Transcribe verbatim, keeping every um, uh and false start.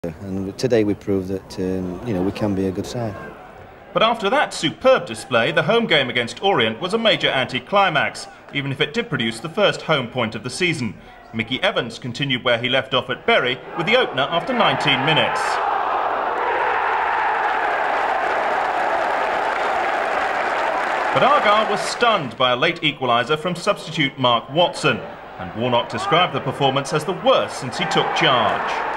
And today we proved that um, you know, we can be a good side. But after that superb display, the home game against Orient was a major anti-climax, even if it did produce the first home point of the season. Mickey Evans continued where he left off at Bury with the opener after nineteen minutes. But Argyle was stunned by a late equaliser from substitute Mark Watson, and Warnock described the performance as the worst since he took charge.